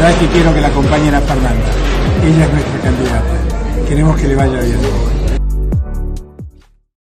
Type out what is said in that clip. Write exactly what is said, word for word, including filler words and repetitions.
verdad es que quiero que la acompañen a Fernanda. Ella es nuestra candidata. Queremos que le vaya bien.